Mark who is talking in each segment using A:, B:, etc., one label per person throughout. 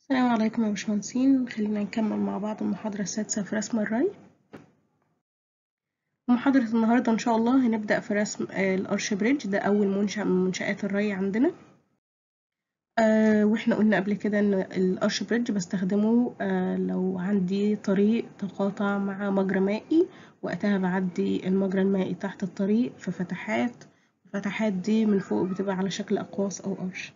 A: السلام عليكم يا باشمهندسين. خلينا نكمل مع بعض المحاضرة السادسة في رسم الري. محاضرة النهاردة إن شاء الله هنبدأ في رسم الأرش بريدج. ده أول منشأ من منشآت الري عندنا. وإحنا قلنا قبل كده إن الأرش بريدج بستخدمه لو عندي طريق تقاطع مع مجرى مائي، وقتها بعدي المجرى المائي تحت الطريق في فتحات. الفتحات دي من فوق بتبقى على شكل أقواس أو أرش.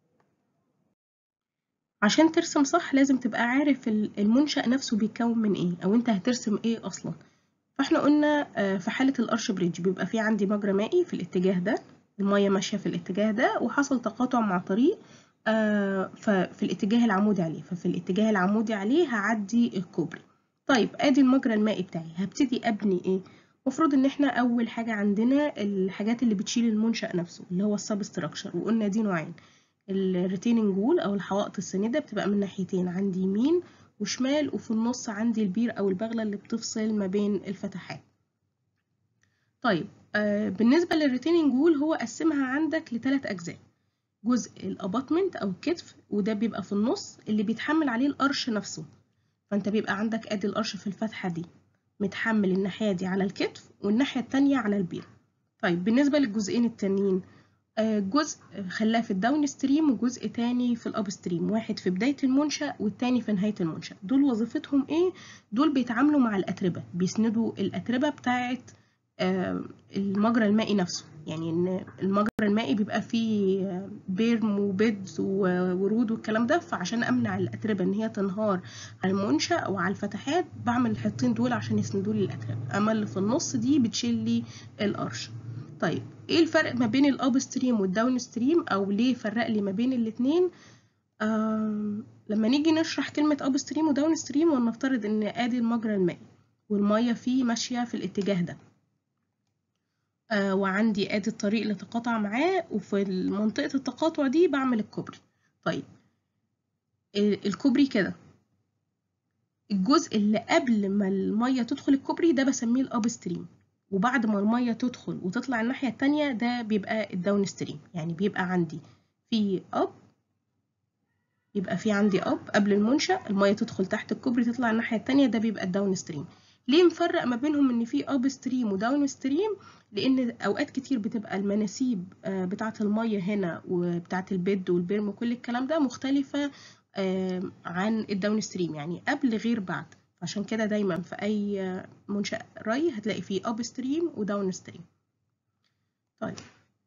A: عشان ترسم صح لازم تبقى عارف المنشأ نفسه بيتكون من ايه، او انت هترسم ايه اصلا. فاحنا قلنا في حالة الارش بريدج بيبقى في عندي مجرى مائي في الاتجاه ده، المية ماشية في الاتجاه ده، وحصل تقاطع مع طريق ففي الاتجاه العمودي عليه، ففي الاتجاه العمودي عليه هعدي الكوبري. طيب ادي المجرى المائي بتاعي، هبتدي ابني ايه؟ المفروض ان احنا اول حاجة عندنا الحاجات اللي بتشيل المنشأ نفسه اللي هو السبستراكشر، وقلنا دي نوعين. الريتيننج وول او الحوائط الساندة بتبقى من ناحيتين، عندي يمين وشمال، وفي النص عندي البير او البغلة اللي بتفصل ما بين الفتحات. طيب بالنسبة للريتيننج وول هو قسمها عندك لثلاث اجزاء. جزء الاباتمنت او الكتف، وده بيبقى في النص اللي بيتحمل عليه القرش نفسه. فانت بيبقى عندك ادي القرش في الفتحة دي متحمل الناحية دي على الكتف والناحية التانية على البير. طيب بالنسبة للجزئين التانيين، جزء خلاه في الداون ستريم وجزء تاني في الاب ستريم، واحد في بداية المنشأ والتاني في نهاية المنشأ. دول وظيفتهم ايه؟ دول بيتعاملوا مع الأتربة، بيسندوا الأتربة بتاعة المجرى المائي نفسه. يعني ان المجرى المائي بيبقى فيه بيرم وبيدز وورود والكلام ده، فعشان امنع الأتربة ان هي تنهار على المنشأ او على الفتحات بعمل الحيطين دول عشان يسندوا لي الأتربة، اما اللي في النص دي بتشيل لي القرش. طيب ايه الفرق ما بين الاب ستريم والداون ستريم، او ليه فرق لي ما بين الاثنين؟ لما نيجي نشرح كلمة اب ستريم وداون ستريم، ونفترض ان ادي المجرى المائي والمية فيه ماشية في الاتجاه ده، وعندي ادي الطريق اللي تقاطع معاه، وفي منطقة التقاطع دي بعمل الكوبري. طيب الكوبري كده، الجزء اللي قبل ما المية تدخل الكوبري ده بسميه الاب ستريم، وبعد ما المية تدخل وتطلع الناحية التانية ده بيبقى الداون ستريم. يعني بيبقى عندي في اب، يبقى في عندي اب قبل المنشأ، المية تدخل تحت الكوبري تطلع الناحية التانية، ده بيبقى الداون ستريم. ليه مفرق ما بينهم ان في اب ستريم وداون ستريم؟ لان اوقات كتير بتبقى المناسيب بتاعة المية هنا وبتاعة البيد والبرم وكل الكلام ده مختلفة عن الداون ستريم، يعني قبل غير بعد. عشان كده دايما في اي منشأ ري هتلاقي فيه اب ستريم وداون ستريم. طيب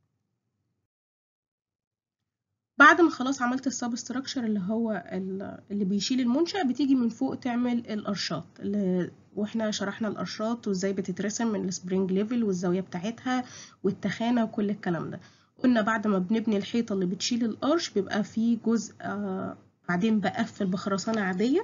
A: بعد ما خلاص عملت السب ستراكشر اللي هو اللي بيشيل المنشأ، بتيجي من فوق تعمل القرشات واحنا شرحنا القرشات وازاي بتترسم من السبرينج ليفل والزاوية بتاعتها والتخانة وكل الكلام ده. قلنا بعد ما بنبني الحيطة اللي بتشيل القرش بيبقى فيه جزء بعدين بقفل بخرسانة عادية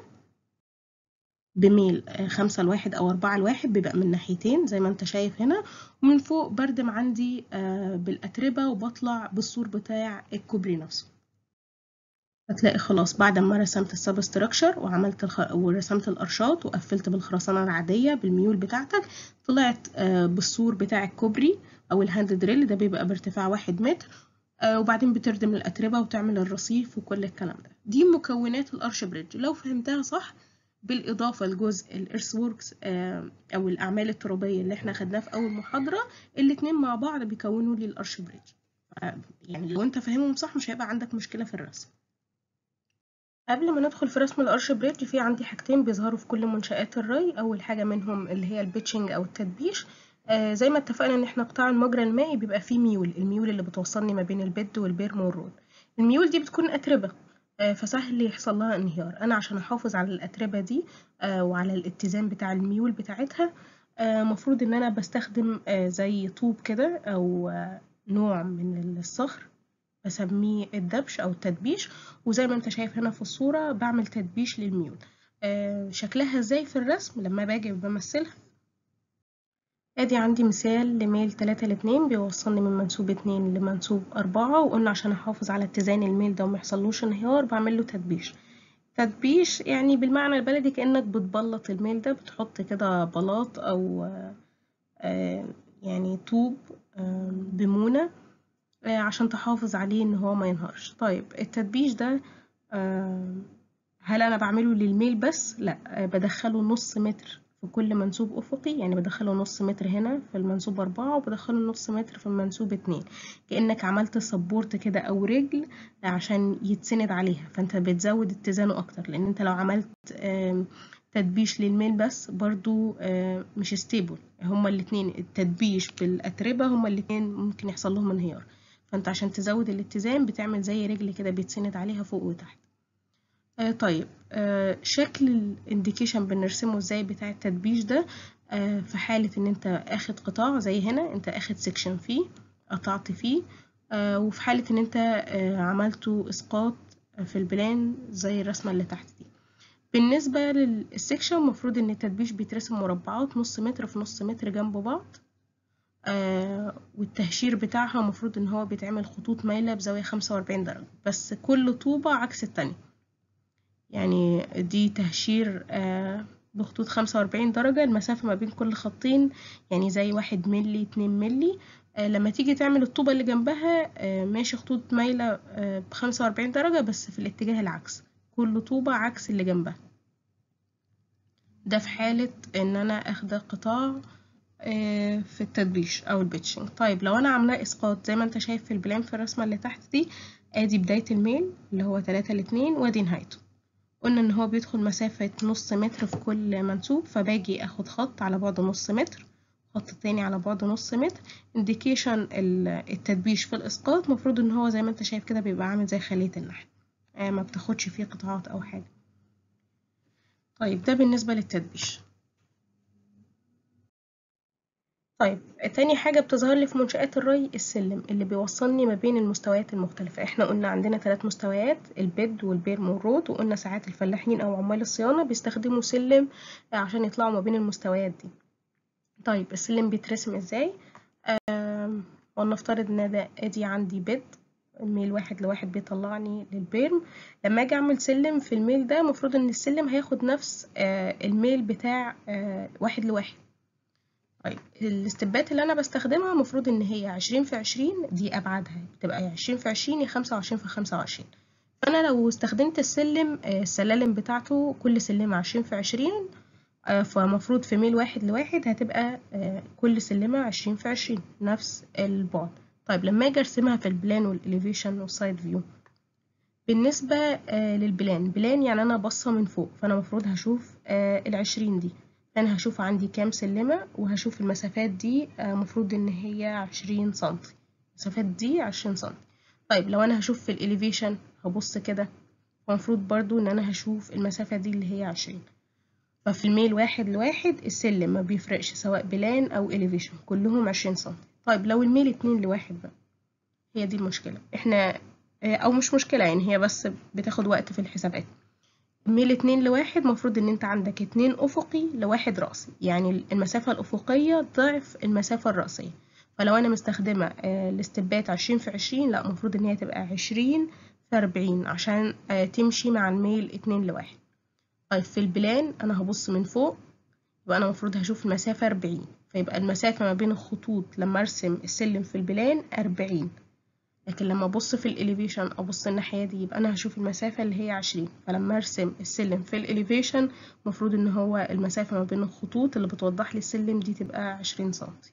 A: بميل 5:1 أو 4:1، بيبقى من ناحيتين زي ما انت شايف هنا، ومن فوق بردم عندي بالأتربة، وبطلع بالسور بتاع الكوبري نفسه. هتلاقي خلاص بعد ما رسمت السب ستراكشر وعملت ورسمت القرشات وقفلت بالخرسانة العادية بالميول بتاعتك، طلعت بالسور بتاع الكوبري أو الهاند دريل، ده بيبقى بارتفاع 1 متر. وبعدين بتردم الأتربة وتعمل الرصيف وكل الكلام ده. دي مكونات الأرش بريدج لو فهمتها صح، بالإضافة لجزء الإرث ووركس أو الأعمال الترابية اللي احنا خدناه في أول محاضرة. الاتنين مع بعض بيكونوا لي الأرش بريدج. يعني لو انت فاهمهم صح مش هيبقى عندك مشكلة في الرسم. قبل ما ندخل في رسم الأرش بريدج، في عندي حاجتين بيظهروا في كل منشآت الري. أول حاجة منهم اللي هي البيتشنج أو التدبيش. زي ما اتفقنا إن احنا قطاع المجرى المائي بيبقى فيه ميول، الميول اللي بتوصلني ما بين البيد والبيرم والرود. الميول دي بتكون أتربة، فسهل يحصل لها انهيار. أنا عشان أحافظ على الأتربة دي وعلى الاتزان بتاع الميول بتاعتها، مفروض إن أنا بستخدم زي طوب كده أو نوع من الصخر بسميه الدبش أو التدبيش. وزي ما انت شايف هنا في الصورة بعمل تدبيش للميول. شكلها ازاي في الرسم لما باجي بمثلها؟ ادي عندي مثال لميل 3:2 بيوصلني من منسوب 2 لمنسوب 4، وقلنا عشان احافظ على اتزان الميل ده وميحصلوش انهيار بعمل له تدبيش. تدبيش يعني بالمعنى البلدي كأنك بتبلط الميل ده، بتحط كده بلاط أو يعني طوب بمونة عشان تحافظ عليه ان هو ما ينهارش. طيب التدبيش ده هل انا بعمله للميل بس؟ لا، بدخله نص متر في كل منسوب افقي، يعني بدخله نص متر هنا في المنسوب 4، وبدخله نص متر في المنسوب 2، كأنك عملت سبورت كده او رجل عشان يتسند عليها، فانت بتزود اتزانه اكتر. لان انت لو عملت تدبيش للميل بس برضو مش ستيبل، هما الاتنين التدبيش بالاتربة هما الاتنين ممكن يحصل لهم انهيار، فانت عشان تزود الاتزان بتعمل زي رجل كده بيتسند عليها فوق وتحت. طيب، شكل الانديكيشن بنرسمه ازاي بتاع التدبيش ده؟ في حالة ان انت اخد قطاع زي هنا، انت اخد سيكشن فيه قطعت فيه، وفي حالة ان انت عملته اسقاط في البلان زي الرسمة اللي تحت دي. بالنسبة للسيكشن المفروض ان التدبيش بيترسم مربعات نص متر في نص متر جنب بعض، والتهشير بتاعها المفروض ان هو بيتعمل خطوط مايلة بزاوية 45 درجة، بس كل طوبة عكس التانية. يعني دي تهشير بخطوط 45 درجة، المسافة ما بين كل خطين يعني زي 1 ملي 2 ملي. لما تيجي تعمل الطوبة اللي جنبها ماشي خطوط مايلة ب45 درجة بس في الاتجاه العكس، كل طوبة عكس اللي جنبها. ده في حالة ان انا اخد قطاع في التدبيش او البيتشنج. طيب لو انا عاملاه اسقاط زي ما انت شايف في البلان في الرسمة اللي تحت دي، ادي بداية الميل اللي هو 3 ل2 وادي نهايته. قلنا ان هو بيدخل مسافة نص متر في كل منسوب، فباجي اخد خط على بعد نص متر، خط تاني على بعد نص متر. انديكيشن التدبيش في الاسقاط مفروض ان هو زي ما انت شايف كده بيبقى عامل زي خلية النحل، ما بتاخدش فيه قطعات او حاجة. طيب ده بالنسبة للتدبيش. طيب تاني حاجة بتظهر لي في منشآت الري السلم اللي بيوصلني ما بين المستويات المختلفة. احنا قلنا عندنا 3 مستويات، البيد والبيرم والرود، وقلنا ساعات الفلاحين او عمال الصيانة بيستخدموا سلم عشان يطلعوا ما بين المستويات دي. طيب السلم بيترسم ازاي؟ ولنفترض ان ده ادي عندي بيد، الميل 1 ل1 بيطلعني للبيرم. لما اجي اعمل سلم في الميل ده المفروض ان السلم هياخد نفس الميل بتاع 1 ل1. طيب الاستبات اللي انا بستخدمها المفروض ان هي 20 في 20، دي ابعادها بتبقى 20 في 20 يا 25 في 25. فانا لو استخدمت السلم السلالم بتاعته كل سلمة 20 في 20، فمفروض في ميل 1 ل1 هتبقى كل سلمة 20 في 20 نفس البعد. طيب لما اجي ارسمها في البلان والإليفيشن والسايد فيو، بالنسبة بلان يعني أنا باصة من فوق، فأنا مفروض هشوف 20 دي، فأنا هشوف عندي كام سلمة وهشوف المسافات دي مفروض إن هي 20 سنتي، المسافات دي 20 سنتي. طيب لو أنا هشوف في الإليفيشن هبص كده، مفروض برضو إن أنا هشوف المسافة دي اللي هي 20. ففي الميل 1 ل1 السلم ما بيفرقش سواء بلان أو إليفيشن، كلهم 20 سنتي. طيب لو الميل 2 ل1 بقى، هي دي المشكلة. احنا او مش مشكلة، يعني هي بس بتاخد وقت في الحسابات. ميل 2 ل1 مفروض ان انت عندك 2 افقي ل1 رأسي، يعني المسافة الافقية ضعف المسافة الرأسية. فلو انا مستخدمة الاستبات 20 في 20، لا مفروض ان هي تبقى 20 في 40 عشان تمشي مع الميل 2 ل1. طيب في البلان انا هبص من فوق، يبقى انا المفروض هشوف المسافة 40، فيبقى المسافة ما بين الخطوط لما ارسم السلم في البلان 40. لكن لما ابص في الاليفيشن ابص الناحيه دي، يبقى انا هشوف المسافه اللي هي 20. فلما ارسم السلم في الاليفيشن المفروض ان هو المسافه ما بين الخطوط اللي بتوضح لي السلم دي تبقى 20 سنتي.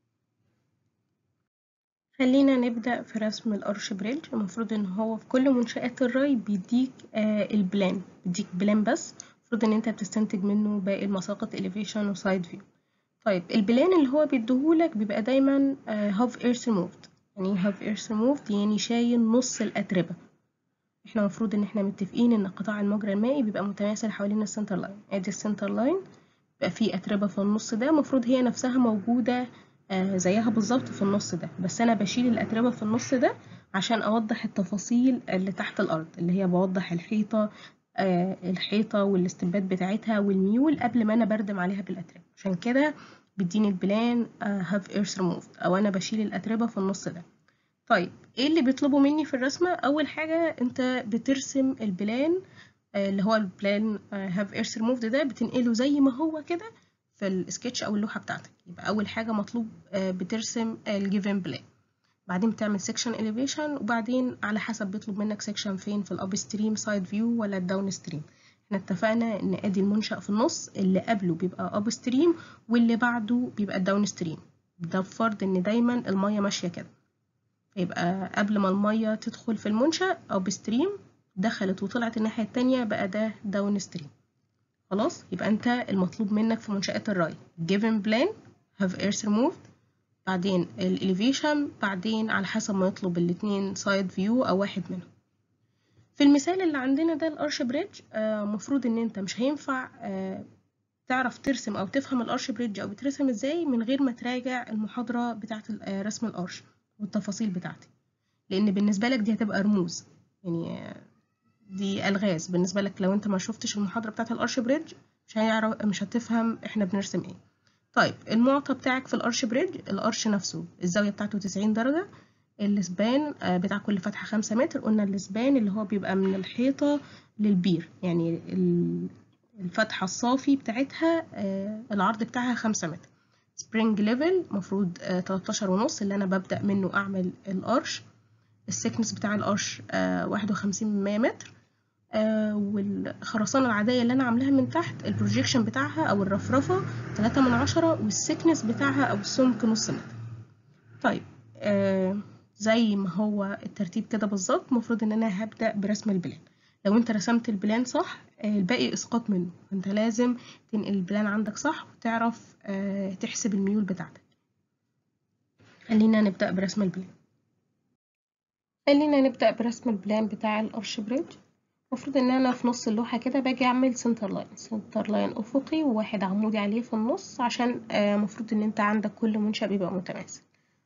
A: خلينا نبدا في رسم الارش بريدج. المفروض ان هو في كل منشآت الري بيديك البلان، بيديك بلان بس، المفروض ان انت بتستنتج منه باقي المساقط اليفيشن وسايد فيو. طيب البلان اللي هو بيديهولك بيبقى دايما هاف ايرث ريموفد. يعني هاف ايرث ريموفد يعني شايل نص الاتربه. احنا المفروض ان احنا متفقين ان قطاع المجرى المائي بيبقى متماثل حوالين السنتر لاين. ادي السنتر لاين بيبقى فيه اتربه في النص ده، المفروض هي نفسها موجوده زيها بالظبط في النص ده، بس انا بشيل الاتربه في النص ده عشان اوضح التفاصيل اللي تحت الارض، اللي هي بوضح الحيطه والاستبات بتاعتها والميول قبل ما انا بردم عليها بالاتربه. عشان كده بيديني البلان هاف ايرث ريموفد، او انا بشيل الاتربه في النص ده. طيب ايه اللي بيطلبوا مني في الرسمة؟ اول حاجة انت بترسم البلان اللي هو البلان have earth removed ده، بتنقله زي ما هو كده في السكتش او اللوحة بتاعتك. يبقى اول حاجة مطلوب بترسم الجيفن بلان، بعدين بتعمل section elevation، وبعدين على حسب بيطلب منك section فين، في الاب ستريم سايد فيو ولا الداون ستريم. احنا اتفقنا ان ادي المنشأ في النص، اللي قبله بيبقى اب ستريم واللي بعده بيبقى داون ستريم. ده بفرض ان دايما المية ماشية كده، يبقى قبل ما المية تدخل في المنشأ اب ستريم، دخلت وطلعت الناحية التانية، بقى ده داون ستريم. خلاص، يبقى انت المطلوب منك في منشآت الري given plan have earth removed، بعدين الاليفيشن، بعدين على حسب ما يطلب الاتنين سايد فيو او واحد منهم. في المثال اللي عندنا ده الارش بريدج، مفروض ان انت مش هينفع تعرف ترسم او تفهم الارش بريدج او بترسم ازاي من غير ما تراجع المحاضرة بتاعة رسم الارش والتفاصيل بتاعتي، لان بالنسبة لك دي هتبقى رموز، يعني دي الغاز بالنسبة لك. لو انت ما شفتش المحاضرة بتاعة الارش بريدج مش هتفهم احنا بنرسم ايه. طيب المعطى بتاعك في الارش بريدج، الارش نفسه الزاوية بتاعته 90 درجة، السبان بتاع كل فتحة 5 متر. قلنا السبان اللي هو بيبقى من الحيطة للبير، يعني الفتحة الصافي بتاعتها العرض بتاعها 5 متر. سبرينج ليفل مفروض 13.5 اللي أنا ببدأ منه أعمل الأرش. السكنس بتاع الأرش 51 متر. والخرسانة العادية اللي أنا عاملاها من تحت البروجيكشن بتاعها أو الرفرفة 3/10، والسكنس بتاعها أو السمك نص متر. طيب زي ما هو الترتيب كده بالظبط، المفروض ان انا هبدأ برسم البلان. لو انت رسمت البلان صح الباقي اسقاط منه، فانت لازم تنقل البلان عندك صح وتعرف تحسب الميول بتاعتك. خلينا نبدأ برسم البلان بتاع الارش بريدج. المفروض ان انا في نص اللوحة كده باجي اعمل سنتر لاين افقي وواحد عمودي عليه في النص، عشان المفروض ان انت عندك كل منشأ بيبقى متماثل.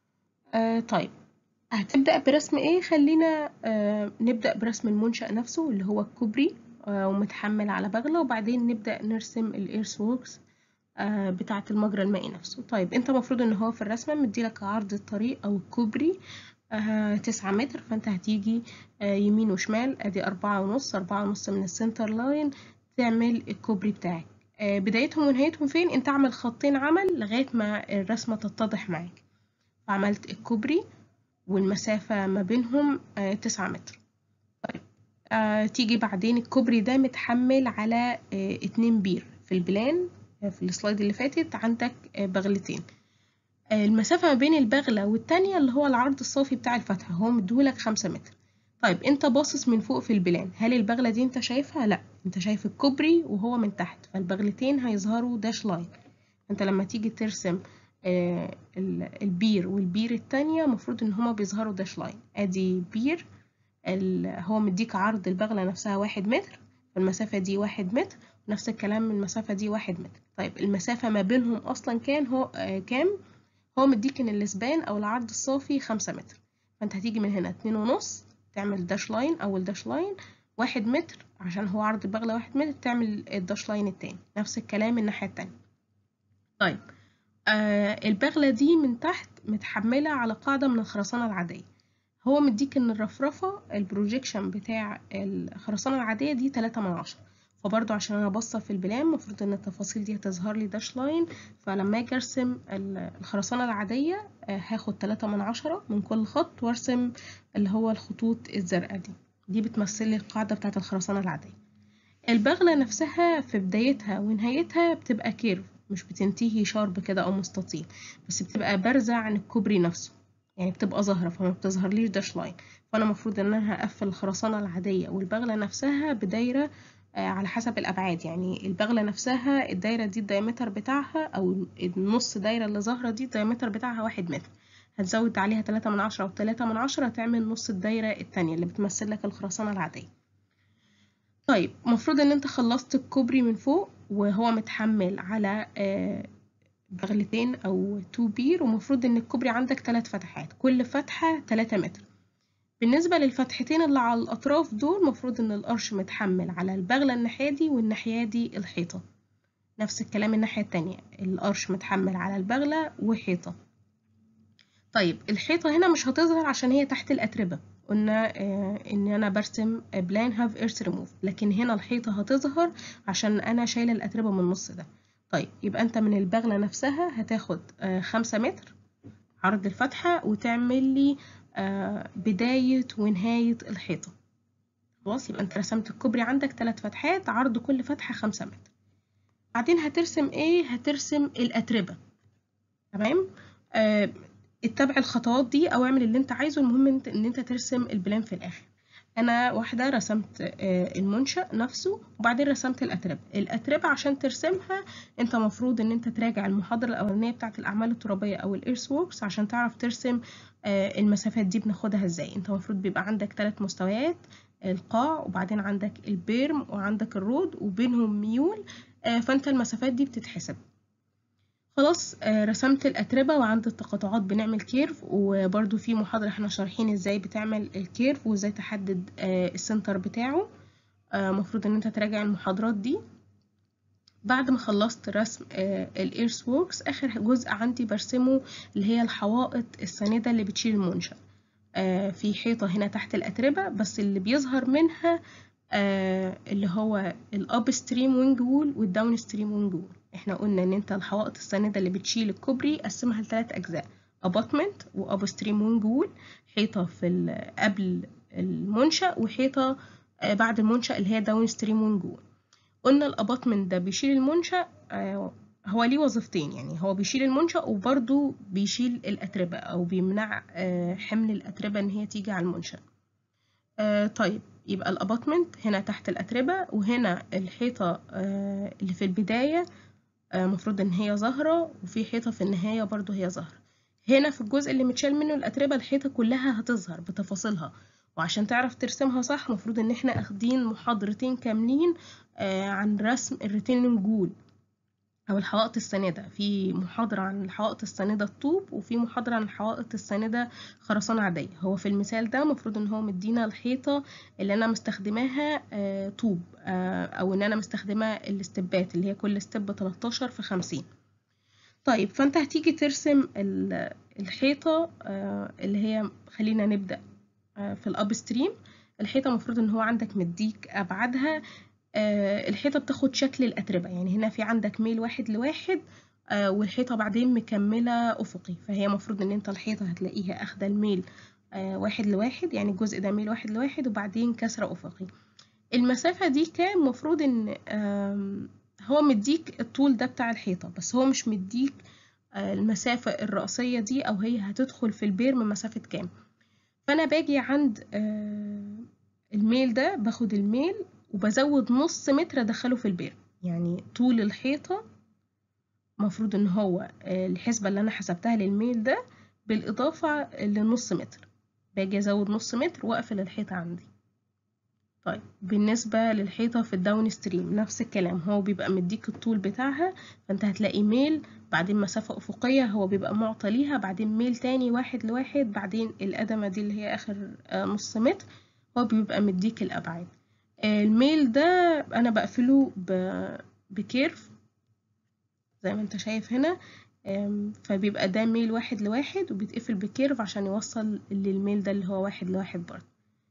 A: طيب هتبدأ برسم ايه؟ خلينا نبدأ برسم المنشأ نفسه اللي هو الكوبري ومتحمل على بغلة، وبعدين نبدأ نرسم الايرث ووركس بتاعة المجرى المائي نفسه. طيب انت مفروض ان هو في الرسمة مديلك عرض الطريق او الكوبري 9 متر، فانت هتيجي يمين وشمال، ادي 4.5 من السنتر لاين تعمل الكوبري بتاعك. بدايتهم ونهايتهم فين؟ انت اعمل خطين عمل لغاية ما الرسمة تتضح معاك. فعملت الكوبري والمسافة ما بينهم 9 متر. طيب تيجي بعدين الكوبري ده متحمل على 2 بير. في البلان في السلايد اللي فاتت عندك بغلتين. المسافة ما بين البغلة والتانية اللي هو العرض الصافي بتاع الفتحة هو مديهولك 5 متر. طيب انت باصص من فوق في البلان، هل البغلة دي انت شايفها؟ لا، انت شايف الكوبري وهو من تحت، فالبغلتين هيظهروا داش لاين. انت لما تيجي ترسم البير والبير التانية مفروض ان هما بيظهروا داش لاين. ادي بير هو مديك عرض البغلة نفسها 1 متر، فالمسافة دي 1 متر، نفس الكلام المسافة دي 1 متر. طيب المسافة ما بينهم اصلا كام؟ هو مديك ان الاسبان او العرض الصافي 5 متر، فانت هتيجي من هنا 2.5 تعمل داش لاين، اول داش لاين 1 متر عشان هو عرض البغلة 1 متر، تعمل الداش لاين التاني، نفس الكلام الناحية التانية. طيب البغلة دي من تحت متحملة على قاعدة من الخرسانة العادية. هو مديك ان الرفرفة البروجيكشن بتاع الخرسانة العادية دي 3/10، فبرضو عشان انا باصة في البلان مفروض ان التفاصيل دي هتظهر لي داش لاين، فلما اجي ارسم الخرسانة العادية هاخد 3/10 من كل خط وارسم اللي هو الخطوط الزرقاء دي بتمثل لي القاعدة بتاعت الخرسانة العادية. البغلة نفسها في بدايتها ونهايتها بتبقى كيرف، مش بتنتهي شارب كده او مستطيل، بس بتبقى بارزة عن الكوبري نفسه، يعني بتبقى ظاهرة، فما بتظهرليش داش لاين. فانا المفروض ان انا هقفل الخرسانة العادية والبغلة نفسها بدايرة على حسب الابعاد. يعني البغلة نفسها الدايرة دي الدايمتر بتاعها او النص دايرة اللي ظاهرة دي الدايمتر بتاعها 1 متر، هتزود عليها 3/10 أو 3/10 تعمل نص الدايرة التانية اللي بتمثل لك الخرسانة العادية. طيب المفروض ان انت خلصت الكوبري من فوق وهو متحمل على بغلتين او 2 بير، ومفروض ان الكوبري عندك 3 فتحات، كل فتحة 3 متر. بالنسبة للفتحتين اللي على الاطراف دول مفروض ان القرش متحمل على البغلة الناحية دي والناحية دي الحيطة، نفس الكلام الناحية التانية القرش متحمل على البغلة وحيطة. طيب الحيطة هنا مش هتظهر عشان هي تحت الأتربة، قلنا ان انا برسم بلان هاف ايرث ريموف، لكن هنا الحيطة هتظهر عشان انا شايلة الأتربة من النص ده. طيب يبقى انت من البغلة نفسها هتاخد 5 متر عرض الفتحة وتعمل لي بداية ونهاية الحيطة. خلاص، يبقى انت رسمت الكوبري عندك 3 فتحات، عرض كل فتحة 5 متر. بعدين هترسم ايه؟ هترسم الأتربة. تمام. اتبع الخطوات دي او اعمل اللي انت عايزه، المهم ان انت ترسم البلان في الاخر. انا واحده رسمت المنشأ نفسه، وبعدين رسمت الاتربه عشان ترسمها انت مفروض ان انت تراجع المحاضره الاولانيه بتاعه الاعمال الترابيه او الايرث ووركس عشان تعرف ترسم المسافات دي بناخدها ازاي. انت مفروض بيبقى عندك 3 مستويات، القاع وبعدين عندك البيرم وعندك الرود وبينهم ميول، فانت المسافات دي بتتحسب. خلاص، رسمت الأتربة وعند التقاطعات بنعمل كيرف، وبرده في محاضرة احنا شارحين ازاي بتعمل الكيرف وازاي تحدد السنتر بتاعه. مفروض ان انت تراجع المحاضرات دي. بعد ما خلصت رسم الايرث ووركس، اخر جزء عندي برسمه اللي هي الحوائط الساندة اللي بتشيل المنشأ. في حيطة هنا تحت الأتربة، بس اللي بيظهر منها اللي هو الاب ستريم وينج وول والداون ستريم وينج وول. احنا قلنا ان انت الحوائط الساندة اللي بتشيل الكوبري قسمها ل3 اجزاء: اباتمنت واب ستريم وينج وول، حيطة في قبل المنشأ وحيطة بعد المنشأ اللي هي داون ستريم وينج وول. قلنا الاباتمنت ده بيشيل المنشأ، هو ليه وظيفتين، يعني هو بيشيل المنشأ وبرضه بيشيل الأتربة أو بيمنع حمل الأتربة إن هي تيجي على المنشأ. طيب، يبقى الاباتمنت هنا تحت الأتربة، وهنا الحيطة اللي في البداية مفروض إن هي ظاهرة، وفي حيطة في النهاية برضه هي ظاهرة. هنا في الجزء اللي متشال منه الأتربة الحيطة كلها هتظهر بتفاصيلها، وعشان تعرف ترسمها صح مفروض إن احنا أخدين محاضرتين كاملين عن رسم الريتيننج وول أو الحوائط الساندة. في محاضرة عن الحوائط الساندة الطوب، وفي محاضرة عن الحوائط الساندة خرسانة عادية. هو في المثال ده مفروض إن هو مدينا الحيطة اللي أنا مستخدماها طوب، أو إن أنا مستخدمة الاستبات اللي هي كل ستيب 13 في 50. طيب، فأنت هتيجي ترسم الحيطة اللي هي، خلينا نبدأ في الأب ستريم. الحيطة مفروض إن هو عندك مديك أبعادها. الحيطة بتاخد شكل الأتربة، يعني هنا في عندك ميل 1:1، والحيطة بعدين مكملة أفقي، فهي مفروض إن أنت الحيطة هتلاقيها أخدة الميل 1:1، يعني الجزء ده ميل 1:1 وبعدين كسرة أفقي. المسافة دي كام؟ مفروض إن هو مديك الطول ده بتاع الحيطة، بس هو مش مديك المسافة الرأسية دي، أو هي هتدخل في البيرم مسافة كام. فأنا باجي عند الميل ده، باخد الميل وبزود نص متر ادخله في البير، يعني طول الحيطة مفروض ان هو الحسبة اللي انا حسبتها للميل ده بالاضافة لنص متر، باجي ازود نص متر واقفل الحيطة عندي. طيب، بالنسبة للحيطة في الداون ستريم نفس الكلام، هو بيبقى مديك الطول بتاعها، فانت هتلاقي ميل بعدين مسافة افقية هو بيبقى معطى ليها، بعدين ميل تاني 1:1، بعدين القدمة دي اللي هي اخر نص متر هو بيبقى مديك الابعاد. الميل ده انا بقفله بكيرف زي ما انت شايف هنا، فبيبقى ده ميل 1:1 وبيتقفل بكيرف عشان يوصل للميل ده اللي هو 1:1 برضه.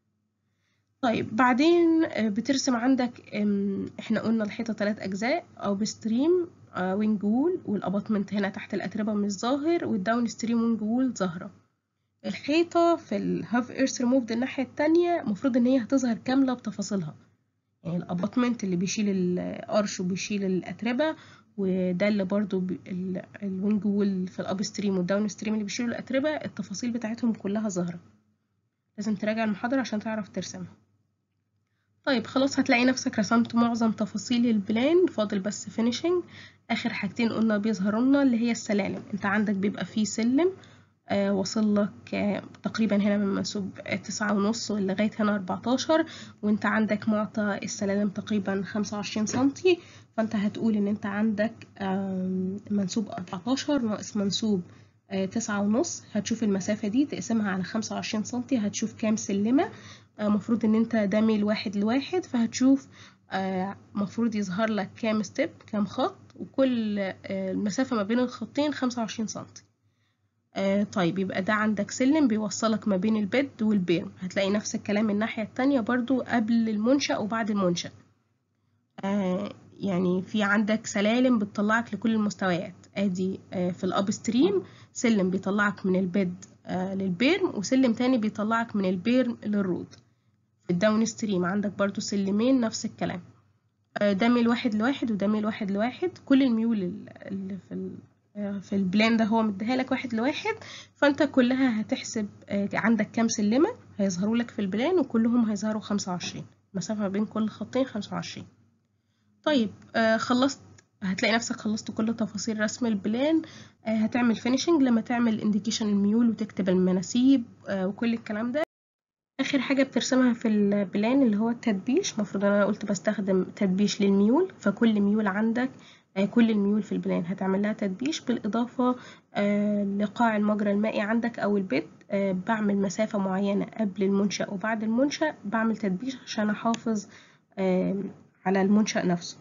A: طيب، بعدين بترسم عندك، احنا قلنا الحيطة 3 اجزاء: اب ستريم وينج وول، والاباتمنت هنا تحت الاتربة مش ظاهر، والداون ستريم وينج وول ظاهرة. الحيطة في الهاف ايرث ريموفد الناحية التانية مفروض ان هي هتظهر كاملة بتفاصيلها، يعني الاباتمنت اللي بيشيل الارش وبيشيل الاتربه، وده اللي برضو الوينج وول في الاب ستريم والداون ستريم اللي بيشيلوا الاتربه، التفاصيل بتاعتهم كلها ظاهره. لازم تراجع المحاضره عشان تعرف ترسمها. طيب، خلاص، هتلاقي نفسك رسمت معظم تفاصيل البلان، فاضل بس فينيشنج. اخر حاجتين قلنا بيظهروا لنا اللي هي السلالم. انت عندك بيبقى فيه سلم وصل لك تقريبا هنا من منسوب 9.5 لغاية هنا 14، وانت عندك معطى السلالم تقريبا 25 سنتي، فانت هتقول ان انت عندك منسوب 14 ناقص منسوب 9.5، هتشوف المسافة دي تقسمها على 25 سنتي هتشوف كام سلمة. مفروض ان انت ده ميل 1:1، فهتشوف مفروض يظهر لك كام ستيب، كام خط، وكل المسافة ما بين الخطين 25 سنتي. طيب، يبقى ده عندك سلم بيوصلك ما بين البيد والبيرم. هتلاقي نفس الكلام الناحية التانية برضو قبل المنشأ وبعد المنشأ. يعني في عندك سلالم بتطلعك لكل المستويات. ادي في الاب ستريم سلم بيطلعك من البيد للبيرم، وسلم تاني بيطلعك من البيرم للرود. الداون ستريم عندك برضو سلمين نفس الكلام، ده ميل 1:1 وده ميل 1:1. كل الميول اللي في البلان ده هو مديها لك 1:1، فانت كلها هتحسب عندك كام سلمة هيظهروا لك في البلان، وكلهم هيظهروا 25، المسافة ما بين كل خطين 25. طيب خلصت، هتلاقي نفسك خلصت كل تفاصيل رسم البلان. هتعمل فينيشنج لما تعمل انديكيشن الميول وتكتب المناسيب وكل الكلام ده. اخر حاجه بترسمها في البلان اللي هو التدبيش. المفروض انا قلت بستخدم تدبيش للميول، فكل ميول عندك كل الميول في البلان هتعمل لها تدبيش، بالاضافه لقاع المجرى المائي عندك او البيت. بعمل مسافه معينه قبل المنشأ وبعد المنشأ، بعمل تدبيش عشان احافظ على المنشأ نفسه.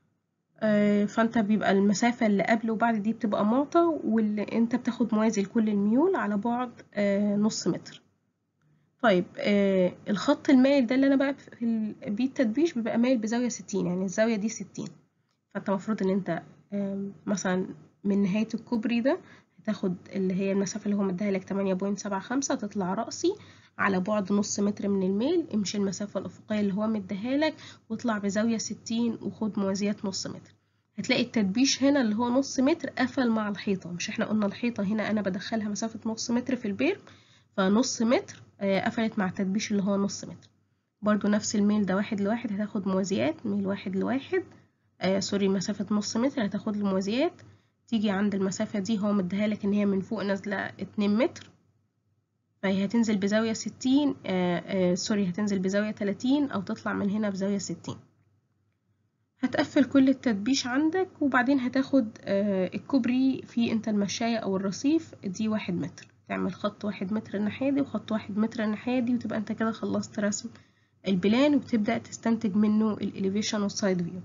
A: فانت بيبقى المسافة اللي قبل وبعد دي بتبقى معطى، واللي انت بتاخد موازي لكل الميول على بعد نص متر. طيب الخط المايل ده اللي انا بقى بيه التدبيش بيبقى مايل بزاوية 60، يعني الزاوية دي 60. فانت المفروض ان انت مثلا من نهاية الكوبري ده هتاخد اللي هي المسافة اللي هو مديها لك 8.75، تطلع رأسي على بعد نص متر من الميل، امشي المسافة الأفقية اللي هو مديها لك واطلع بزاوية 60 وخد موازيات نص متر. هتلاقي التدبيش هنا اللي هو نص متر قفل مع الحيطة، مش احنا قلنا الحيطة هنا انا بدخلها مسافة نص متر في البير، فنص متر قفلت مع التدبيش اللي هو نص متر. برضو نفس الميل ده 1:1 هتاخد موازيات ميل 1:1. سوري، مسافة نص متر هتاخد الموازيات، تيجي عند المسافة دي هو مديها لك ان هي من فوق نازلة 2 متر، فهي هتنزل بزاوية 60. سوري، هتنزل بزاوية 30 او تطلع من هنا بزاوية 60. هتقفل كل التدبيش عندك، وبعدين هتاخد الكوبري في انت المشاية او الرصيف دي 1 متر، تعمل خط 1 متر الناحية دي وخط 1 متر الناحية دي، وتبقى انت كده خلصت رسم البلان، وبتبدأ تستنتج منه الإليفيشن والسايد فيو.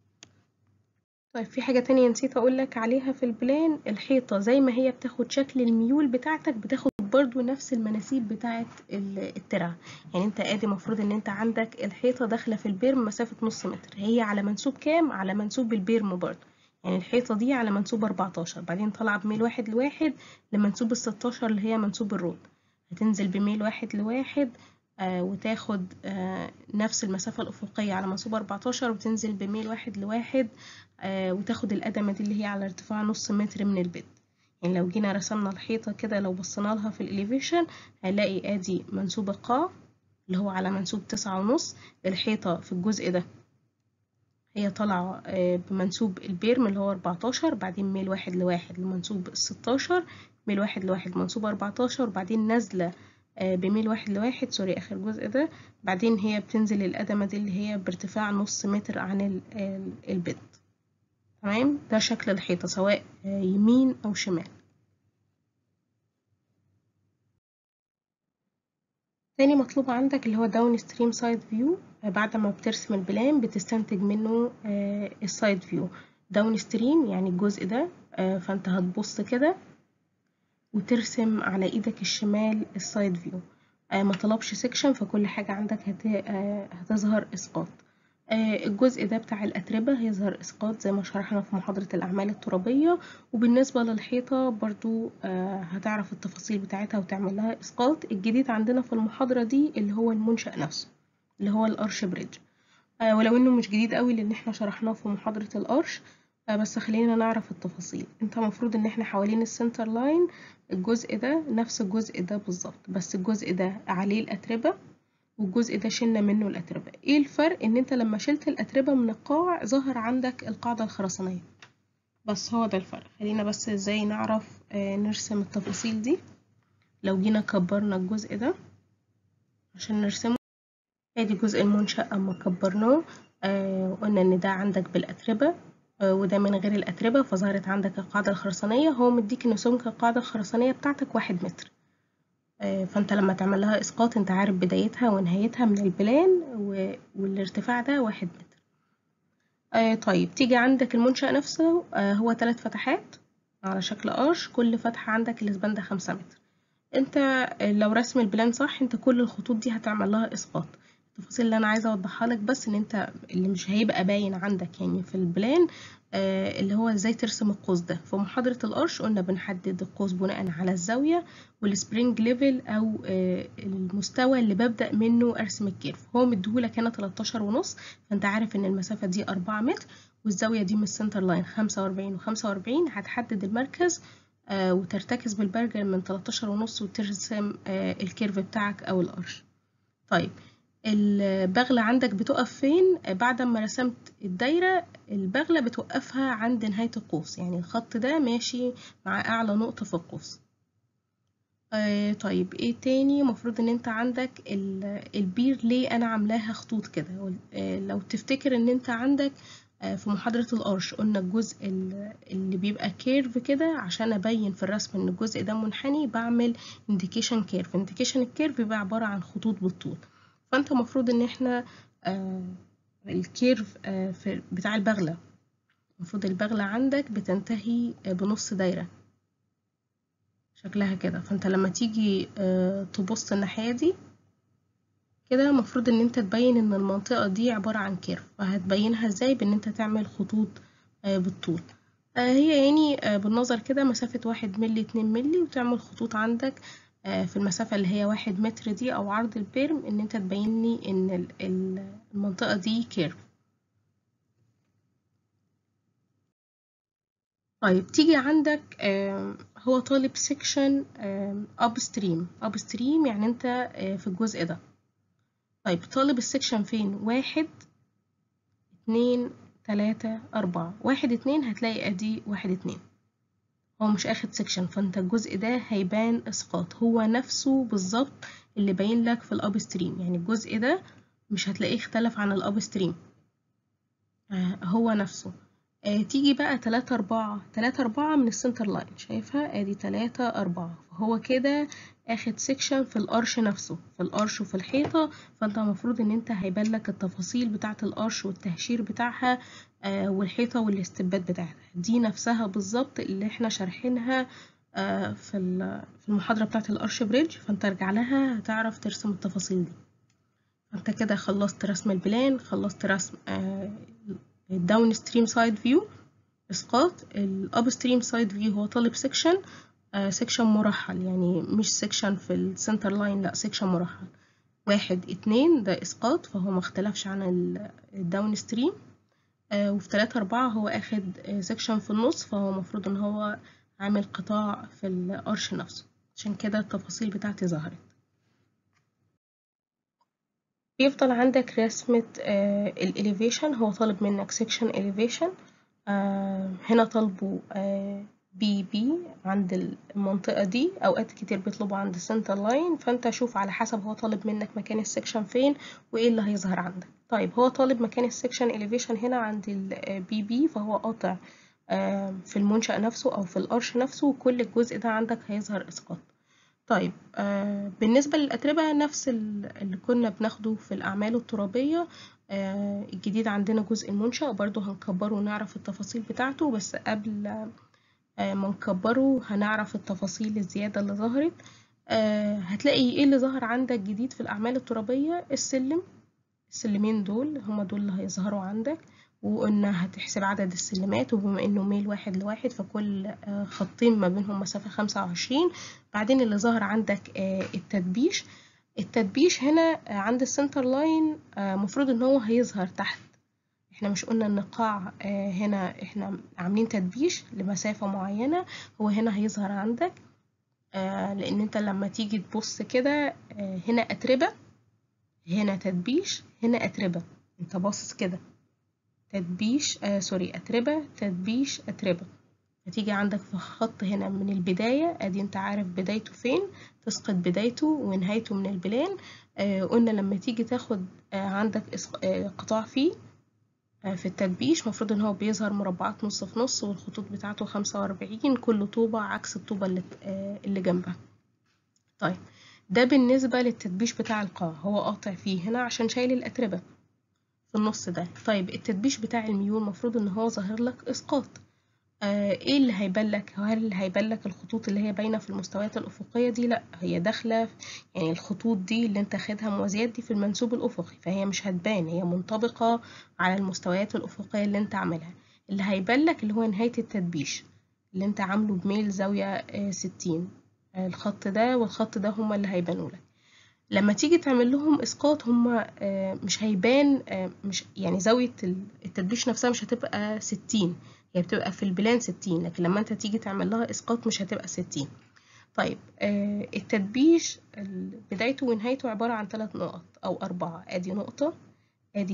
A: طيب في حاجة تانية نسيت أقولك عليها في البلان، الحيطة زي ما هي بتاخد شكل الميول بتاعتك بتاخد برضو نفس المناسيب بتاعت الترع. يعني انت ادي مفروض ان انت عندك الحيطة داخلة في البيرم مسافة نص متر، هي على منسوب كام؟ على منسوب البيرم برضو. يعني الحيطة دي على منسوب 14، بعدين طالعة بميل 1:1 لمنسوب 16 اللي هي منسوب الرود، هتنزل بميل 1:1 وتاخد نفس المسافة الأفقية على منسوب 14، وتنزل بميل 1:1 وتاخد القدمة دي اللي هي على ارتفاع نص متر من البيت. يعني لو جينا رسمنا الحيطة كده، لو بصينا لها في الإليفيشن هنلاقي ادي منسوب القاع اللي هو على منسوب 9.5. الحيطة في الجزء ده هي طالعة بمنسوب البيرم اللي هو 14، بعدين ميل 1:1 لمنسوب 16، ميل 1:1 لمنسوب 14، وبعدين نازلة بميل 1:1. سوري، آخر جزء ده. بعدين هي بتنزل القدمة دي اللي هي بارتفاع نص متر عن البيت. تمام، ده شكل الحيطة سواء يمين أو شمال. تاني مطلوب عندك اللي هو داون ستريم سايد فيو. بعد ما بترسم البلان بتستنتج منه السايد فيو. داون ستريم يعني الجزء ده، فانت هتبص كده وترسم على ايدك الشمال السايد فيو. ما طلبش سيكشن، فكل حاجة عندك هتظهر اسقاط. الجزء ده بتاع الأتربة هيظهر إسقاط زي ما شرحنا في محاضرة الأعمال الترابية، وبالنسبة للحيطة برضو هتعرف التفاصيل بتاعتها وتعمل لها إسقاط. الجديد عندنا في المحاضرة دي اللي هو المنشأ نفسه اللي هو الأرش بريدج، ولو إنه مش جديد قوي لأن احنا شرحناه في محاضرة الأرش، بس خلينا نعرف التفاصيل. انت مفروض ان احنا حوالين السنتر لاين الجزء ده نفس الجزء ده بالظبط، بس الجزء ده عليه الأتربة والجزء ده شلنا منه الأتربة. ايه الفرق؟ ان انت لما شلت الأتربة من القاع ظهر عندك القاعدة الخرسانية، بس هو ده الفرق. خلينا بس ازاي نعرف نرسم التفاصيل دي. لو جينا كبرنا الجزء ده عشان نرسمه، ادي جزء المنشأ اما كبرناه قلنا ان ده عندك بالأتربة وده من غير الأتربة، فظهرت عندك القاعدة الخرسانية. هو مديك ان سمك القاعدة الخرسانية بتاعتك 1 متر، فانت لما تعمل لها اسقاط انت عارف بدايتها ونهايتها من البلان، والارتفاع ده 1 متر. طيب تيجي عندك المنشأ نفسه هو 3 فتحات على شكل قرش، كل فتحة عندك الاسبان ده 5 متر. انت لو رسم البلان صح انت كل الخطوط دي هتعمل لها اسقاط. التفاصيل اللي انا عايزه اوضحها لك بس ان انت اللي مش هيبقى باين عندك يعني في البلان اللي هو ازاي ترسم القوس ده. في محاضره القرش قلنا بنحدد القوس بناء على الزاويه والسبرينج ليفل او المستوى اللي ببدا منه ارسم الكيرف. هو مديهولك هنا 13.5، فانت عارف ان المسافه دي 4 متر والزاويه دي من السنتر لاين 45 و45. هتحدد المركز وترتكز بالبرجل من 13.5 وترسم الكيرف بتاعك او القرش. طيب البغلة عندك بتقف فين؟ بعد ما رسمت الدايرة البغلة بتوقفها عند نهاية القوس، يعني الخط ده ماشي مع أعلى نقطة في القوس. طيب ايه تاني؟ مفروض ان انت عندك البير ليه انا عاملاها خطوط كده. لو تفتكر ان انت عندك في محاضرة القرش قلنا الجزء اللي بيبقى كيرف كده عشان ابين في الرسم ان الجزء ده منحني بعمل انديكيشن كيرف. انديكيشن الكيرف بيبقى عبارة عن خطوط بالطول. فانت مفروض ان احنا الكيرف بتاع البغلة، المفروض البغلة عندك بتنتهي بنص دايرة شكلها كده. فانت لما تيجي تبص الناحية دي كده المفروض ان انت تبين ان المنطقة دي عبارة عن كيرف. فهتبينها ازاي؟ بان انت تعمل خطوط بالطول. هي يعني بالنظر كده مسافة 1 ملي 2 ملي، وتعمل خطوط عندك في المسافة اللي هي 1 متر دي او عرض البيرم، ان انت تبين لي ان المنطقة دي كيرف. طيب تيجي عندك هو طالب سيكشن upstream يعني انت في الجزء ده. طيب طالب السيكشن فين؟ 1 2 3 4. 1 2 هتلاقي ادي 1 2. هو مش اخد سيكشن، فانت الجزء ده هيبان اسقاط، هو نفسه بالظبط اللي باين لك في الابستريم. يعني الجزء ده مش هتلاقيه اختلف عن الابستريم، هو نفسه. تيجي بقى 3 4. 3 4 من السنتر لاين، شايفها ادي 3 4. فهو كده اخد سيكشن في القرش نفسه، في القرش وفي الحيطة. فانت المفروض ان انت هيبان لك التفاصيل بتاعة القرش والتهشير بتاعها والحيطة والاستبات بتاعتها دي نفسها بالظبط اللي احنا شارحينها في المحاضرة بتاعة القرش بريدج. فانت ارجع لها هتعرف ترسم التفاصيل دي. انت كده خلصت رسم البلان، خلصت رسم الداون ستريم سايد فيو اسقاط. الاب ستريم سايد فيو هو طالب سيكشن سيكشن مرحل، يعني مش سيكشن في السنتر لاين، لا سيكشن مرحل. 1 2 ده اسقاط، فهو ما اختلفش عن الداون ستريم. وفي 3 4 هو اخد سيكشن في النص، فهو المفروض ان هو عامل قطاع في القرش نفسه، عشان كده التفاصيل بتاعتي ظهرت. بيفضل عندك رسمة الإليفيشن. هو طالب منك سيكشن إليفيشن، هنا طالبه بي عند المنطقة دي. أوقات كتير بيطلبوا عند السنتر لاين، فأنت شوف على حسب هو طالب منك مكان السيكشن فين وإيه اللي هيظهر عندك. طيب هو طالب مكان السيكشن إليفيشن هنا عند البي فهو قاطع في المنشأ نفسه أو في القرش نفسه، وكل الجزء ده عندك هيظهر إسقاط. طيب بالنسبة للأتربة نفس اللي كنا بناخده في الأعمال الترابية. الجديد عندنا جزء المنشأ، برضو هنكبره ونعرف التفاصيل بتاعته. بس قبل ما نكبره هنعرف التفاصيل الزيادة اللي ظهرت. هتلاقي ايه اللي ظهر عندك جديد في الأعمال الترابية. السلمين دول هما دول اللي هيظهروا عندك، وقلنا هتحسب عدد السلمات، وبما انه ميل 1 ل1 فكل خطين ما بينهم مسافة 25. بعدين اللي ظهر عندك التدبيش هنا عند السنتر لاين مفروض ان هو هيظهر تحت. احنا مش قلنا ان القاع هنا احنا عاملين تدبيش لمسافة معينة، هو هنا هيظهر عندك لان انت لما تيجي تبص كده هنا أتربة، هنا تدبيش، هنا أتربة. انت باصص كده تدبيش أتربة تدبيش أتربة. هتيجي عندك في خط هنا من البداية، ادي انت عارف بدايته فين، تسقط بدايته ونهايته من البلان. قلنا لما تيجي تاخد عندك قطاع فيه في التدبيش مفروض ان هو بيظهر مربعات نص في نص، والخطوط بتاعته 45 كل طوبة عكس الطوبة اللي جنبها. طيب ده بالنسبة للتدبيش بتاع القاع، هو قاطع فيه هنا عشان شايل الأتربة في النص ده. طيب التدبيش بتاع الميول مفروض ان هو ظاهر لك اسقاط، ايه اللي هيبان لك؟ هل هيبان لك الخطوط اللي هي باينه في المستويات الافقيه دي؟ لا، هي داخله يعني الخطوط دي اللي انت خدها موازيات دي في المنسوب الافقي، فهي مش هتبان، هي منطبقه على المستويات الافقيه اللي انت عاملها. اللي هيبان لك اللي هو نهايه التدبيش اللي انت عامله بميل زاويه 60. الخط ده والخط ده هما اللي هيبانوا لك. لما تيجي تعمل لهم اسقاط هما مش هيبان، مش يعني زاوية التدبيش نفسها مش هتبقى 60، هي بتبقى في البلان 60، لكن لما انت تيجي تعمل لها اسقاط مش هتبقى 60. طيب التدبيش بدايته ونهايته عبارة عن 3 نقط او 4. ادي نقطة، ادي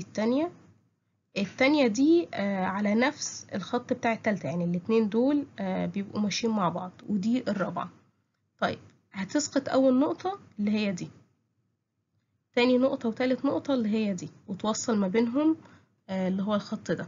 A: التانية دي على نفس الخط بتاع التالتة، يعني الاتنين دول بيبقوا ماشيين مع بعض، ودي الرابعة. طيب هتسقط اول نقطة اللي هي دي، تاني نقطة وتالت نقطة اللي هي دي، وتوصل ما بينهم اللي هو الخط ده.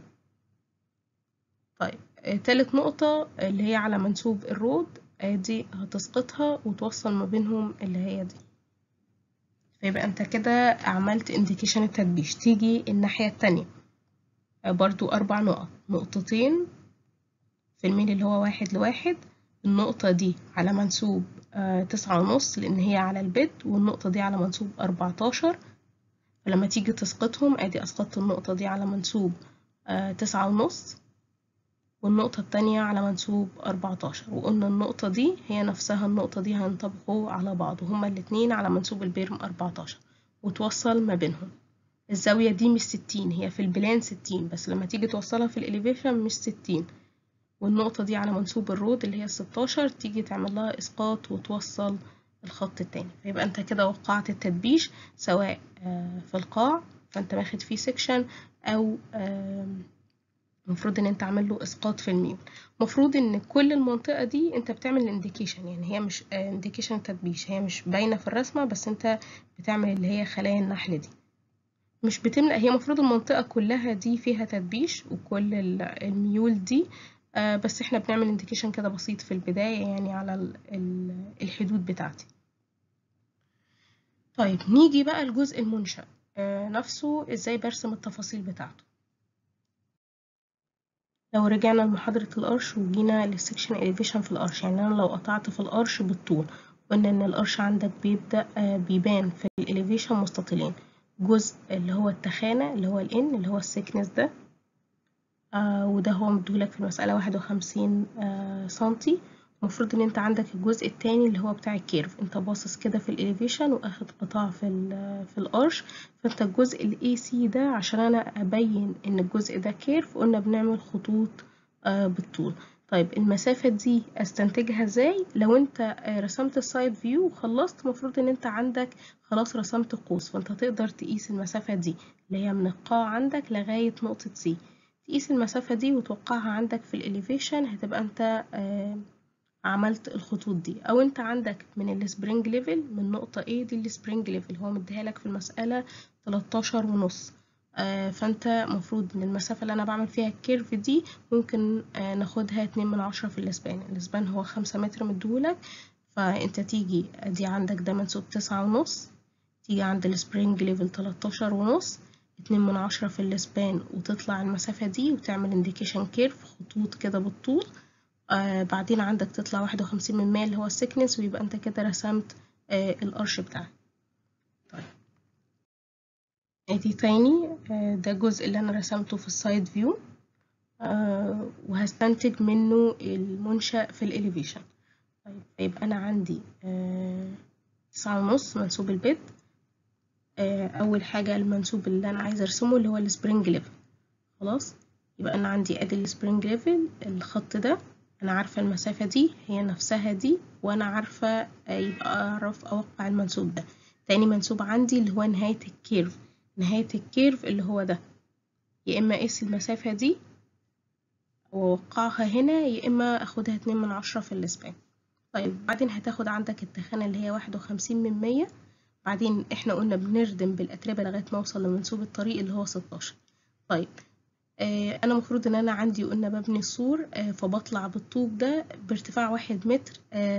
A: طيب تالت نقطة اللي هي على منسوب الرود دي هتسقطها وتوصل ما بينهم اللي هي دي. فيبقى انت كده عملت انديكيشن التدبيش. تيجي الناحية التانية برضو 4 نقط، نقطتين في الميل اللي هو 1 ل1. النقطة دي على منسوب 9.5 لأن هي على البيد، والنقطة دي على منسوب 14. فلما تيجي تسقطهم ادي اسقطت النقطة دي على منسوب 9.5، والنقطة التانية على منسوب 14، وقلنا النقطة دي هي نفسها النقطة دي هينطبقوا على بعض، وهما الاتنين على منسوب البيرم 14، وتوصل ما بينهم. الزاوية دي مش 60، هي في البلان 60، بس لما تيجي توصلها في الإليفيشن مش 60. والنقطة دي على منسوب الرود اللي هي 16، تيجي تعمل لها إسقاط وتوصل الخط التاني. فيبقى انت كده وقعت التدبيش، سواء في القاع فانت واخد فيه سيكشن، او المفروض ان انت عامل له اسقاط في الميول. المفروض ان كل المنطقة دي انت بتعمل انديكيشن، يعني هي مش انديكيشن تدبيش، هي مش باينة في الرسمة، بس انت بتعمل اللي هي خلايا النحل دي، مش بتملأ. هي مفروض المنطقة كلها دي فيها تدبيش وكل الميول دي، بس احنا بنعمل انديكيشن كده بسيط في البداية يعني على الحدود بتاعتي. طيب نيجي بقى الجزء المنشأ نفسه، ازاي برسم التفاصيل بتاعته. لو رجعنا لمحاضرة القرش وجينا للسكشن elevation في القرش، يعني انا لو قطعت في القرش بالطول، قلنا ان القرش عندك بيبدأ بيبان في الelevation مستطيلين. جزء اللي هو التخانة اللي هو الN اللي هو السيكنس ده، وده هو مديهولك في المسألة 51 سنتي. المفروض ان انت عندك الجزء التاني اللي هو بتاع الكيرف، انت باصص كده في الاليفيشن واخد قطاع في الارش، فانت الجزء الاي سي ده عشان انا ابين ان الجزء ده كيرف قلنا بنعمل خطوط بالطول. طيب المسافة دي استنتجها ازاي؟ لو انت رسمت السايد فيو وخلصت، المفروض ان انت عندك خلاص رسمت قوس، فانت تقدر تقيس المسافة دي اللي هي من القاع عندك لغاية نقطة سي. تقيس المسافة دي وتوقعها عندك في الإليفيشن، هتبقى انت عملت الخطوط دي. او انت عندك من السبرينج ليفل من نقطة A دي السبرينج ليفل هو مديها لك في المسألة 13.5. فانت مفروض ان المسافة اللي انا بعمل فيها الكيرف دي ممكن ناخدها 2/10 في الاسبان هو 5 متر مديهولك. فانت تيجي دي عندك ده منسوب 9.5، تيجي عند السبرينج ليفل 13.5، 2/10 في الاسبان، وتطلع المسافة دي وتعمل انديكيشن كيرف خطوط كده بالطول. بعدين عندك تطلع 51% اللي هو السيكنس، ويبقى انت كده رسمت القرش بتاعك. طيب ادي تاني ده الجزء اللي انا رسمته في السايد فيو، وهستنتج منه المنشأ في الاليفيشن. طيب يبقى انا عندي 9.5 منسوب البيد. اول حاجة المنسوب اللي انا عايزة ارسمه اللي هو السبرينج ليفل. خلاص، يبقى انا عندي ادي السبرينج ليفل، الخط ده انا عارفة المسافة دي هي نفسها دي، وانا عارفة يبقى اعرف اوقع المنسوب ده. تاني منسوب عندي اللي هو نهاية الكيرف، نهاية الكيرف اللي هو ده، يا اما اقيس المسافة دي واوقعها هنا، يا اما اخدها 2/10 في الاسبان. طيب بعدين هتاخد عندك التخانة اللي هي 51%. بعدين احنا قلنا بنردم بالاتربة لغاية ما اوصل لمنسوب الطريق اللي هو 16. طيب انا مفروض ان انا عندي قلنا ببني السور، فبطلع بالطوب ده بارتفاع 1 متر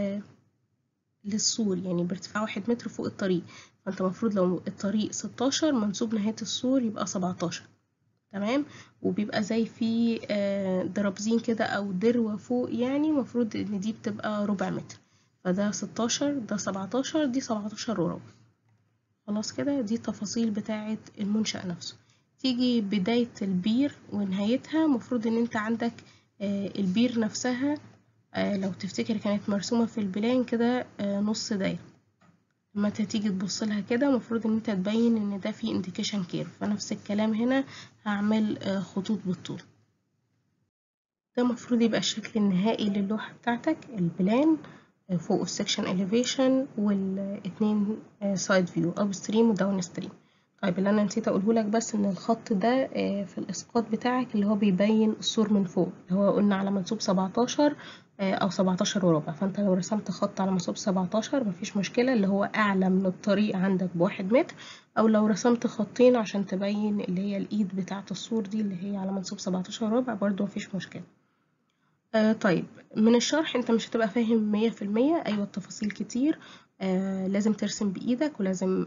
A: للسور، يعني بارتفاع 1 متر فوق الطريق. فانت مفروض لو الطريق 16 منسوب نهاية السور يبقى 17. تمام. وبيبقى زي فيه درابزين كده او دروة فوق، يعني مفروض ان دي بتبقى ربع متر، فده 16 ده 17 دي 17 وربع. خلاص كده دي التفاصيل بتاعة المنشأ نفسه. تيجي بداية البير ونهايتها، مفروض ان انت عندك البير نفسها لو تفتكر كانت مرسومة في البلان كده نص دايرة. لما تيجي تبص لها كده مفروض ان انت تبين ان ده فيه انديكيشن كيرف، فنفس الكلام هنا هعمل خطوط بالطول. ده مفروض يبقى الشكل النهائي للوحة بتاعتك، البلان فوق السكشن elevation والاتنين سايد فيو اب ستريم وداون ستريم. طيب اللي انا نسيت اقوله لك بس ان الخط ده في الاسقاط بتاعك اللي هو بيبين السور من فوق، اللي هو قلنا على منسوب 17 او 17 وربع، فانت لو رسمت خط على منسوب 17 مفيش مشكلة، اللي هو اعلى من الطريق عندك ب1 متر، او لو رسمت خطين عشان تبين اللي هي الايد بتاعة السور دي اللي هي على منسوب 17 وربع برضو مفيش مشكلة. طيب من الشرح انت مش هتبقى فاهم 100%، ايوه التفاصيل كتير، لازم ترسم بايدك، ولازم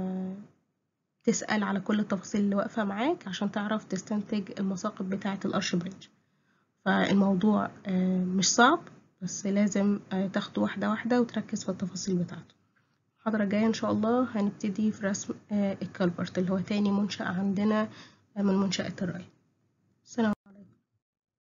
A: تسأل على كل التفاصيل اللي واقفة معاك عشان تعرف تستنتج المساقط بتاعة الارش بريدج. فالموضوع مش صعب، بس لازم تاخده واحدة واحدة وتركز في التفاصيل بتاعته. المحاضرة الجاية ان شاء الله هنبتدي في رسم الكالفرت اللي هو تاني منشأ عندنا من منشآت الري.